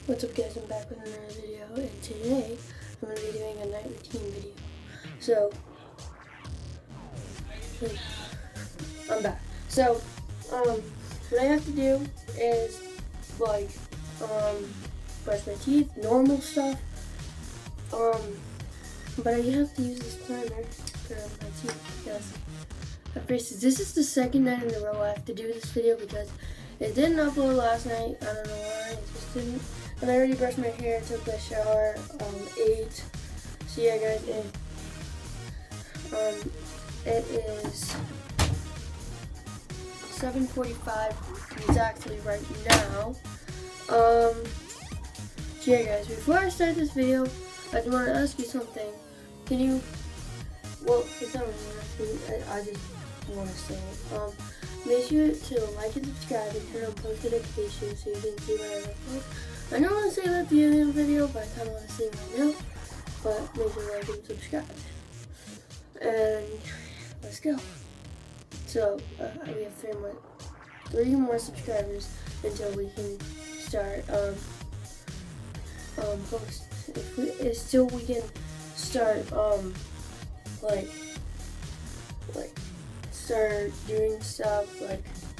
What's up guys, I'm back with another video, and today I'm going to be doing a night routine video. So, I'm back. So, what I have to do is, like, brush my teeth, normal stuff, but I have to use this primer for my teeth because I have braces. This is the second night in a row I have to do this video because it didn't upload last night. I don't know why, it just didn't. And I already brushed my hair, took a shower, ate. So yeah guys, it is 7:45 exactly right now. So yeah guys, before I start this video, I just want to ask you something. Can you, well, it's not really asking, I just want to say it. Make sure to like and subscribe and turn on post notifications so you can see when I upload. I don't want to say that at the end of the video, but I kind of want to say it right now. But make sure to like and subscribe. And let's go. So we have three more subscribers until we can start post. Still we can start start doing stuff like.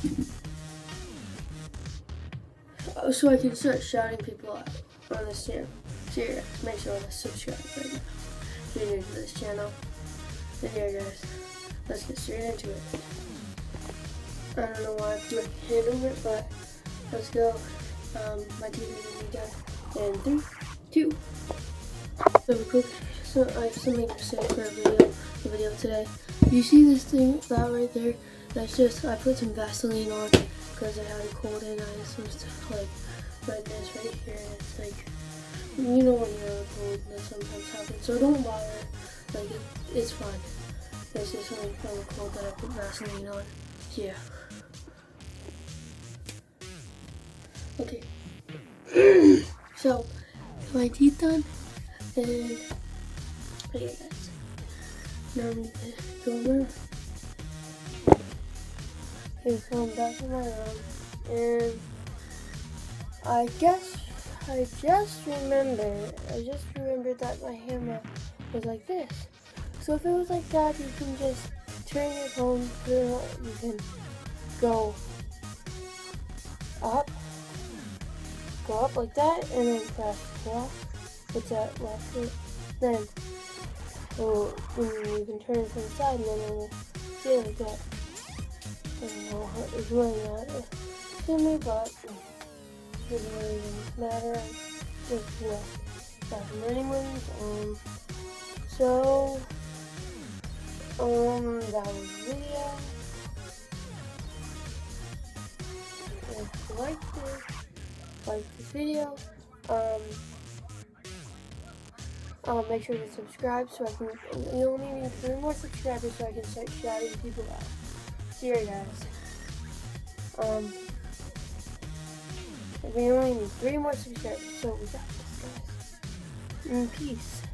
So I can start shouting people out on this channel. So yeah, guys, make sure to subscribe right now if you're new to this channel. And yeah guys, let's get straight into it. I don't know why I have to hand over it, but let's go. My TV is gonna be done in 3, 2. So I have something to say for the video today. You see this thing, that right there? That's just, I put some Vaseline on because I had a cold and I had some like redness right here, and it's like, you know when you're cold that sometimes happens, so don't bother, like it's fine. It's just something from the cold that I put Vaseline on. Yeah. Okay. So my teeth done, and yeah guys, now I'm gonna go over. Okay, so I'm back in my room, and I just remembered that my camera was like this. So if it was like that, you can just turn your phone, you can go up like that, and then press left. What's that, left? Then you can turn it to the side, and then it will stay like that. I don't know how it's really not to me, but it doesn't really matter. Just happened anyways. So that was the video. If you liked it, like this video, make sure to subscribe so I can. You only need 3 more subscribers so I can start shouting people out. See you guys. We only need 3 more subscribers, so we got this, guys. Peace.